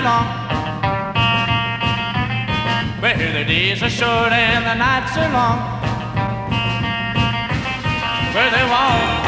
long, where the days are short and the nights are long, where they walk